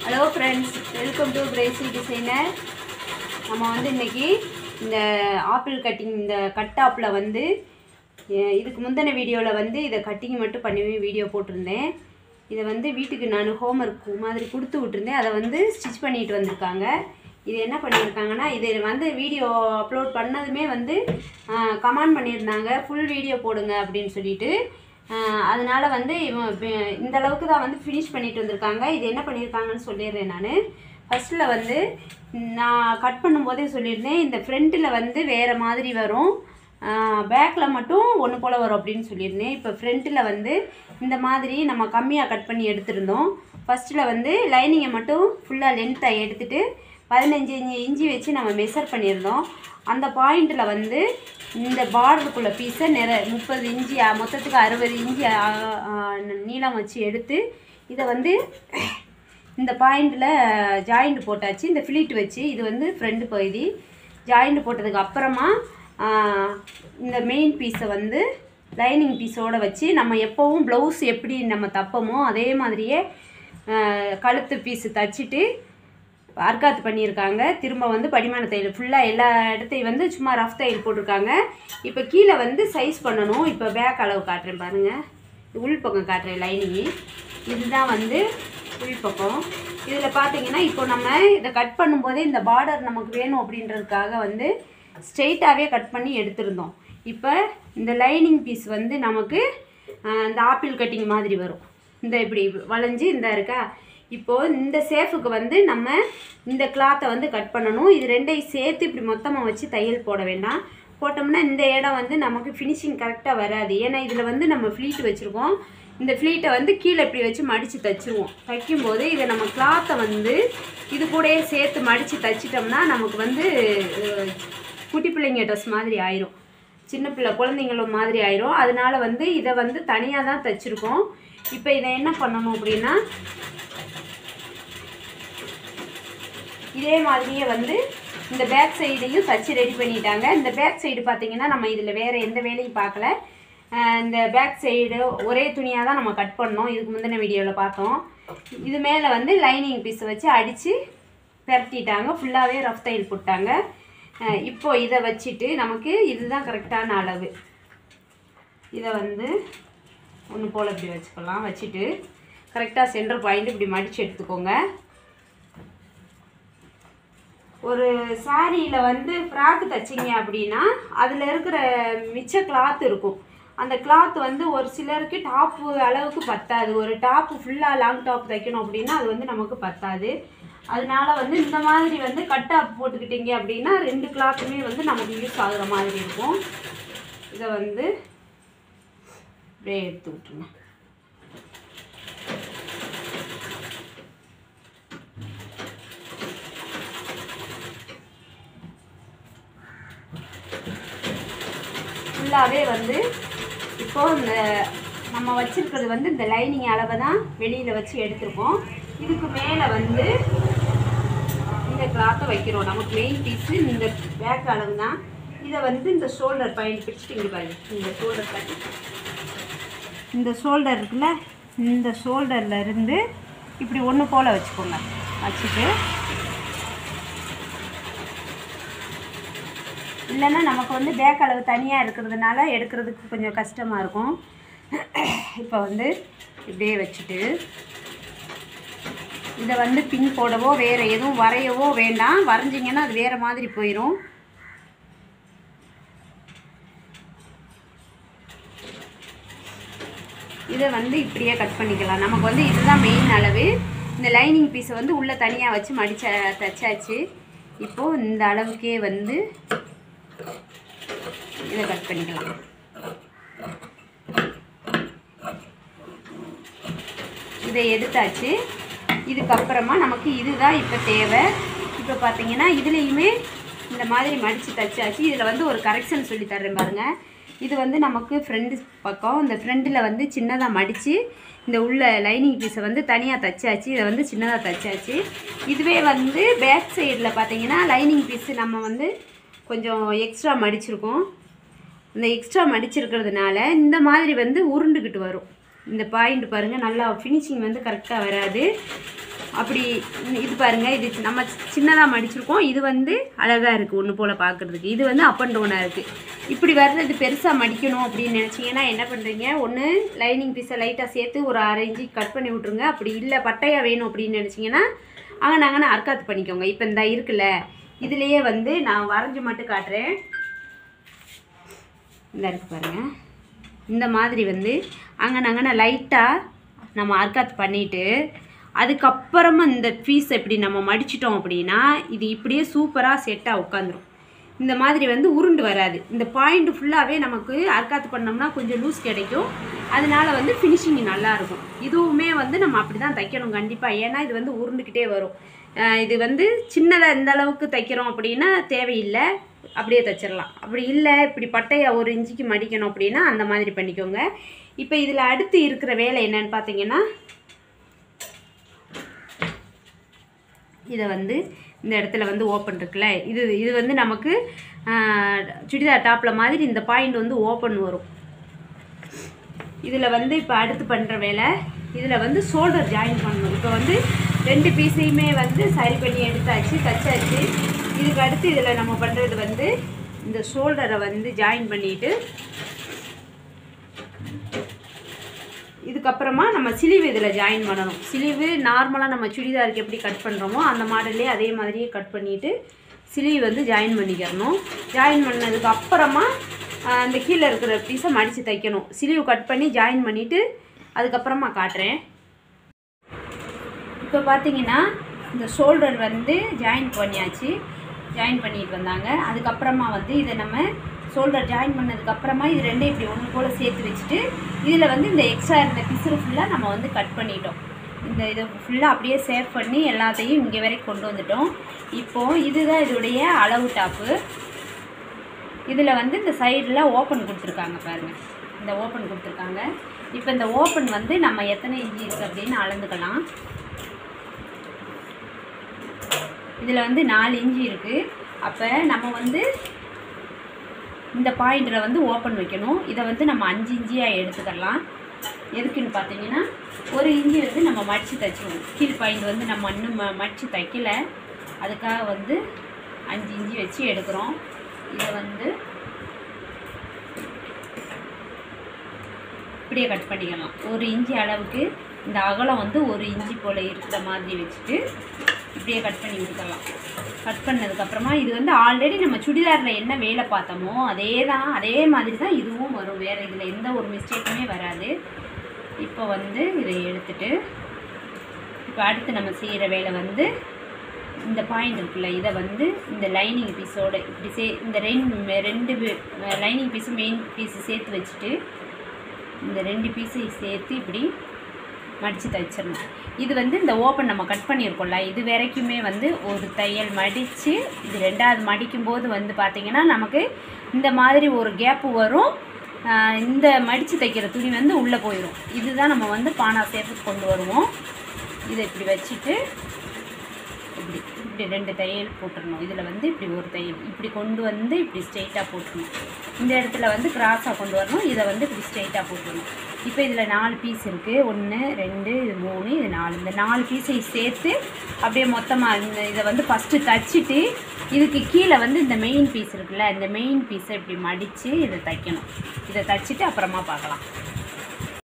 Hello friends, welcome to crazy designer. நம்ம வந்து இன்றைக்கி இந்த ஆப்பிள் கட்டிங், இந்த கட்டாப்பில் வந்து இதுக்கு முந்தின வீடியோவில் வந்து இதை கட்டிங் மட்டும் பண்ணி வீடியோ போட்டிருந்தேன். இதை வந்து வீட்டுக்கு நான் ஹோம்ஒர்க் மாதிரி கொடுத்து விட்டுருந்தேன். அதை வந்து ஸ்டிச் பண்ணிட்டு வந்திருக்காங்க. இது என்ன பண்ணியிருக்காங்கன்னா, இது வந்து வீடியோ அப்லோட் பண்ணதுமே வந்து கமெண்ட் பண்ணியிருந்தாங்க, ஃபுல் வீடியோ போடுங்க அப்படின்னு சொல்லிட்டு. அதனால் வந்து இந்த அளவுக்கு தான் வந்து ஃபினிஷ் பண்ணிட்டு வந்திருக்காங்க. இது என்ன பண்ணியிருக்காங்கன்னு சொல்லிடுறேன். நான் ஃபஸ்ட்டில் வந்து நான் கட் பண்ணும்போதே சொல்லியிருந்தேன், இந்த ஃப்ரண்ட்டில் வந்து வேறு மாதிரி வரும், பேக்கில் மட்டும் ஒன்று போல் வரும் அப்படின்னு சொல்லியிருந்தேன். இப்போ ஃப்ரண்ட்டில் வந்து இந்த மாதிரி நம்ம கம்மியாக கட் பண்ணி எடுத்துருந்தோம். ஃபஸ்ட்டில் வந்து லைனிங்கை மட்டும் ஃபுல்லாக லென்த்தாக எடுத்துகிட்டு 15 இன்ச்சு வச்சு நம்ம மெஷர் பண்ணியிருந்தோம். அந்த பாயிண்டில் வந்து இந்த பார்டருக்குள்ள பீஸை 30 இன்ச்சு, மொத்தத்துக்கு 60 இன்ச்சு நீளம் வச்சு எடுத்து இதை வந்து இந்த பாயிண்டில் ஜாயிண்ட் போட்டாச்சு. இந்த ஃபிலிட் வச்சு இது வந்து ஃப்ரண்ட் பகுதி ஜாயிண்ட் போட்டதுக்கு அப்புறமா இந்த மெயின் பீஸை வந்து லைனிங் பீஸோடு வச்சு நம்ம எப்போவும் ப்ளவுஸ் எப்படி நம்ம தப்போமோ அதே மாதிரியே கழுத்து பீஸு தச்சுட்டு அர்க்காத்து பண்ணியிருக்காங்க. திரும்ப வந்து படிமான தையல் ஃபுல்லாக எல்லா இடத்தையும் வந்து சும்மா ரஃப் தையல் போட்டிருக்காங்க. இப்போ கீழே வந்து சைஸ் பண்ணணும். இப்போ பேக் அளவு காட்டுறேன் பாருங்கள். உள் பக்கம் காட்டுறேன் லைனிங்கு. இதுதான் வந்து உள் பக்கம். இதில் பார்த்தீங்கன்னா இப்போ நம்ம இதை கட் பண்ணும்போதே இந்த பார்டர் நமக்கு வேணும் அப்படின்றதுக்காக வந்து ஸ்ட்ரெயிட்டாகவே கட் பண்ணி எடுத்துருந்தோம். இப்போ இந்த லைனிங் பீஸ் வந்து நமக்கு இந்த ஆப்பிள் கட்டிங் மாதிரி வரும். இந்த இப்படி வளைஞ்சி இந்த இருக்கா. இப்போது இந்த சேஃபுக்கு வந்து நம்ம இந்த கிளாத்தை வந்து கட் பண்ணணும். இது ரெண்டையும் சேர்த்து இப்படி மொத்தமாக வச்சு தையல் போட வேண்டாம். போட்டோம்னா இந்த இடம் வந்து நமக்கு ஃபினிஷிங் கரெக்டாக வராது. ஏன்னா இதில் வந்து நம்ம ஃப்ளீட் வச்சுருக்கோம். இந்த ஃப்ளீட்டை வந்து கீழே இப்படி வச்சு மடித்து தைச்சிருவோம். தைக்கும்போது இதை நம்ம கிளாத்தை வந்து இது கூடயே சேர்த்து மடித்து தைச்சிட்டோம்னா நமக்கு வந்து குட்டி பிள்ளைங்க ட்ரெஸ் மாதிரி ஆயிரும், சின்ன பிள்ளை குழந்தைங்களும் மாதிரி ஆயிரும். அதனால வந்து இதை வந்து தனியாக தான் தைச்சிருக்கோம். இப்போ இதை என்ன பண்ணணும் அப்படின்னா, இதே மாதிரியே வந்து இந்த பேக் சைடையும் தச்சு ரெடி பண்ணிட்டாங்க. இந்த பேக் சைடு பார்த்திங்கன்னா நம்ம இதில் வேறு எந்த வேலையும் பார்க்கல. இந்த பேக் சைடு ஒரே துணியாக தான் நம்ம கட் பண்ணோம். இதுக்கு முந்தின வீடியோவில் பார்த்தோம். இது மேலே வந்து லைனிங் பீஸை வச்சு அடித்து பெரட்டிட்டாங்க. ஃபுல்லாகவே ரஃப் தையல் போட்டாங்க. இப்போ இதை வச்சுட்டு நமக்கு இதுதான் கரெக்டான அளவு. இதை வந்து ஒன்று போல் இப்படி வச்சுக்கலாம். வச்சுட்டு கரெக்டாக சென்டர் பாயிண்ட் இப்படி மடித்து எடுத்துக்கோங்க. ஒரு சாரியில் வந்து ஃப்ராக்கு தைச்சிங்க அப்படின்னா அதில் இருக்கிற மிச்ச கிளாத் இருக்கும். அந்த கிளாத் வந்து ஒரு சிலருக்கு டாப்பு அளவுக்கு பத்தாது. ஒரு டாப்பு ஃபுல்லாக லாங் டாப் தைக்கணும் அப்படின்னா அது வந்து நமக்கு பத்தாது. அதனால வந்து இந்த மாதிரி வந்து கட் டாப் போட்டுக்கிட்டீங்க அப்படின்னா 2 கிளாத்துமே வந்து நமக்கு யூஸ் ஆகுற மாதிரி இருக்கும். இதை வந்து அப்படியே எடுத்து விட்டுருங்க. ஃபுல்லாகவே வந்து இப்போது இந்த நம்ம வச்சுருக்கிறது வந்து இந்த லைனிங் அளவை தான் வெளியில் வச்சு எடுத்துருக்கோம். இதுக்கு மேலே வந்து இந்த கிளாத்தை வைக்கிறோம். நமக்கு மெயின் பீஸு இந்த பேக் அளவு தான். இதை வந்து இந்த ஷோல்டர் பாயிண்ட் பிடிச்சிட்டு பாருங்க. இந்த ஷோல்டர் பாயிண்ட், இந்த ஷோல்டர் இருக்குல்ல, இந்த ஷோல்டரில் இருந்து இப்படி ஒன்று போல் வச்சுக்கோங்க. வச்சுட்டு இல்லைன்னா நமக்கு வந்து பேக் அளவு தனியாக இருக்கிறதுனால எடுக்கிறதுக்கு கொஞ்சம் கஷ்டமாக இருக்கும். இப்போ வந்து இப்படியே வச்சுட்டு இதை வந்து பின் போடவோ வேறு எதுவும் வரையவோ வேண்டாம். வரைஞ்சிங்கன்னா அது வேறு மாதிரி போயிடும். இதை வந்து இப்படியே கட் பண்ணிக்கலாம். நமக்கு வந்து இதுதான் மெயின் அளவு. இந்த லைனிங் பீஸை வந்து உள்ளே தனியாக வச்சு தைச்சாச்சு. இப்போது இந்த அளவுக்கே வந்து இதை கட் பண்ணிக்கலாம். இதை எடுத்தாச்சு. இதுக்கப்புறமா நமக்கு இதுதான் இப்போ தேவை. இப்போ பார்த்தீங்கன்னா இதுலேயுமே இந்த மாதிரி மடித்து தைச்சாச்சு. இதில் வந்து ஒரு கரெக்ஷன் சொல்லி தர்றேன் பாருங்கள். இது வந்து நமக்கு ஃப்ரண்ட் பக்கம், இந்த ஃப்ரண்டில் வந்து சின்னதாக மடித்து இந்த உள்ள லைனிங் பீஸை வந்து தனியாக தைச்சாச்சு. இதை வந்து சின்னதாக தைச்சாச்சு. இதுவே வந்து பேக் சைடில் பார்த்தீங்கன்னா லைனிங் பீஸு நம்ம வந்து கொஞ்சம் எக்ஸ்ட்ரா மடிச்சிருக்கோம். இந்த எக்ஸ்ட்ரா மடிச்சிருக்கிறதுனால இந்த மாதிரி வந்து உருண்டுக்கிட்டு வரும். இந்த பாயிண்ட் பாருங்கள், நல்லா ஃபினிஷிங் வந்து கரெக்டாக வராது. அப்படி இது பாருங்கள், இது நம்ம சின்னதாக மடிச்சிருக்கோம். இது வந்து அழகாக இருக்குது ஒன்று போல் பார்க்குறதுக்கு. இது வந்து அப் அண்ட் டவுனாக இருக்குது. இப்படி வர்றது பெருசாக மடிக்கணும் அப்படின்னு நினச்சிங்கன்னா என்ன பண்ணுறீங்க, ஒன்று லைனிங் பீஸை லைட்டாக சேர்த்து ஒரு 1/2 இன்ச்சு கட் பண்ணி விட்ருங்க. அப்படி இல்லை பட்டையாக வேணும் அப்படின்னு நினச்சிங்கன்னா நாங்கள் அர்க்காத்து பண்ணிக்கோங்க. இப்போ இந்த இருக்குல்ல, இதுலேயே வந்து நான் வரைஞ்சி மட்டும் காட்டுறேன். இந்த இருக்குது பாருங்கள், இந்த மாதிரி வந்து அங்கே லைட்டாக நம்ம அர்க்காத்து பண்ணிவிட்டு அதுக்கப்புறமா இந்த பீஸ் இப்படி நம்ம மடிச்சிட்டோம் அப்படின்னா இது இப்படியே சூப்பராக செட்டாக உட்காந்துரும். இந்த மாதிரி வந்து உருண்டு வராது. இந்த பாயிண்ட் ஃபுல்லாகவே நமக்கு அர்க்காத்து பண்ணோம்னா கொஞ்சம் லூஸ் கிடைக்கும். அதனால வந்து ஃபினிஷிங் நல்லாயிருக்கும். இதுவுமே வந்து நம்ம அப்படி தான் தைக்கணும் கண்டிப்பாக. ஏன்னா இது வந்து உருண்டுக்கிட்டே வரும். இது வந்து சின்னதாக இந்த அளவுக்கு தைக்கிறோம் அப்படின்னா தேவையில்லை, அப்படியே தைச்சிடலாம். அப்படி இல்லை இப்படி பட்டையை 1 இன்ச்சுக்கு மடிக்கணும் அப்படின்னா அந்த மாதிரி பண்ணிக்கோங்க. இப்போ இதில் அடுத்து இருக்கிற வேலை என்னன்னு பார்த்தீங்கன்னா, இதை வந்து இந்த இடத்துல வந்து ஓப்பன் இருக்குல்ல, இது வந்து நமக்கு சுடிதார் டாப்பில் மாதிரி இந்த பாயிண்ட் வந்து ஓப்பன் வரும். இதில் வந்து இப்போ அடுத்து பண்ணுற வேலை, இதில் வந்து ஷோல்டர் ஜாயின் பண்ணணும். இப்போ வந்து 2 பீஸையுமே வந்து சரி பண்ணி எடுத்தாச்சு, தச்சாச்சு. இதுக்கு அடுத்து இதில் நம்ம பண்ணுறது வந்து இந்த ஷோல்டரை வந்து ஜாயின் பண்ணிவிட்டு இதுக்கப்புறமா நம்ம சிலிவு இதில் ஜாயின் பண்ணணும். சிலிவு நார்மலாக நம்ம சுடிதாருக்கு எப்படி கட் பண்ணுறோமோ அந்த மாடல்லே அதே மாதிரியே கட் பண்ணிவிட்டு சிலிவு வந்து ஜாயின் பண்ணிக்கிறணும். ஜாயின் பண்ணதுக்கு அப்புறமா அந்த கீழே இருக்கிற பீஸை மடித்து தைக்கணும். சிலிவு கட் பண்ணி ஜாயின் பண்ணிவிட்டு அதுக்கப்புறமா காட்டுறேன். இப்போ பார்த்தீங்கன்னா இந்த ஷோல்டர் வந்து ஜாயின் பண்ணியாச்சு, ஜாயின் பண்ணிட்டு வந்தாங்க. அதுக்கப்புறமா வந்து இதை நம்ம ஷோல்டர் ஜாயின் பண்ணதுக்கப்புறமா இது ரெண்டையும் இப்படி ஒன்று போல் சேர்த்து வச்சுட்டு இதில் வந்து இந்த எக்ஸ்ட்ரா இருந்த பிசுறு ஃபுல்லாக நம்ம வந்து கட் பண்ணிட்டோம். இதை ஃபுல்லாக அப்படியே சேவ் பண்ணி எல்லாத்தையும் இங்கே வரைக்கும் கொண்டு வந்துட்டோம். இப்போது இதுதான் இதோடைய அளவு டாப்பு. இதில் வந்து இந்த சைடில் ஓப்பன் கொடுத்துருக்காங்க பாருங்கள், இந்த ஓப்பன் கொடுத்துருக்காங்க. இப்போ இந்த ஓப்பன் வந்து நம்ம எத்தனை இன்ச்சு இருக்குது அப்படின்னு அளந்துக்கலாம். இதில் வந்து 4 இன்ச்சு இருக்குது. அப்போ நம்ம வந்து இந்த பாயிண்டில் வந்து ஓப்பன் வைக்கணும். இதை வந்து நம்ம 5 இன்ச்சியாக எடுத்துக்கலாம். எதுக்குன்னு பார்த்தீங்கன்னா 1 இன்ச்சு வந்து நம்ம மடித்து தைச்சிடுவோம். கீழ் பாயிண்ட் வந்து நம்ம இன்னும் மடித்து தைக்கலை, அதுக்காக வந்து 5 இன்ச்சு வச்சு எடுக்கிறோம். இதை வந்து இப்படியே கட் பண்ணிக்கலாம். 1 இன்ச்சு அளவுக்கு இந்த அகலம் வந்து 1 இன்ச்சு போல் இருக்கிற மாதிரி வச்சுட்டு இப்படியே கட் பண்ணி விட்டுக்கலாம். கட் பண்ணதுக்கப்புறமா இது வந்து ஆல்ரெடி நம்ம சுடிதாரில் என்ன வேலை பார்த்தோமோ அதே மாதிரி தான் இதுவும் வரும். வேறு இதில் எந்த ஒரு மிஸ்டேக்குமே வராது. இப்போ வந்து இதை எடுத்துட்டு இப்போ அடுத்து நம்ம செய்கிற வேலை வந்து இந்த பாயிண்ட் இருக்குல்ல, இதை வந்து இந்த லைனிங் பீஸோடு இப்படி இந்த ரெண்டு லைனிங் பீஸு மெயின் பீஸு சேர்த்து வச்சுட்டு இந்த 2 பீஸையும் சேர்த்து இப்படி மடித்து தைச்சிடணும். இது வந்து இந்த ஓப்பன் நம்ம கட் பண்ணியிருக்கோம்ல, இது வரைக்குமே வந்து ஒரு தையல் மடித்து இது 2வது மடிக்கும்போது வந்து பார்த்திங்கன்னா நமக்கு இந்த மாதிரி ஒரு கேப்பு வரும். இந்த மடித்து தைக்கிற துணி வந்து உள்ளே போயிடும். இதுதான் நம்ம வந்து பானா சேஃபுக்கு கொண்டு வருவோம். இதை இப்படி வச்சுட்டு இப்படி 2 தையல் போட்டுடணும். இதில் வந்து இப்படி ஒரு தையல் இப்படி கொண்டு வந்து இப்படி ஸ்ட்ரெயிட்டாக போட்டுடணும். இந்த இடத்துல வந்து கிராஸாக கொண்டு வரணும். இதை வந்து இப்படி ஸ்ட்ரெயிட்டாக போட்டுடணும். இப்போ இதில் 4 பீஸ் இருக்குது. 1 2 இது 3 இது 4. இந்த 4 பீஸை சேர்த்து அப்படியே மொத்தமாக இதை வந்து ஃபஸ்ட்டு தைச்சிட்டு இதுக்கு கீழே வந்து இந்த மெயின் பீஸ் இருக்குல்ல, இந்த மெயின் பீஸை இப்படி மடித்து இதை தைக்கணும். இதை தைச்சிட்டு அப்புறமா பார்க்கலாம்.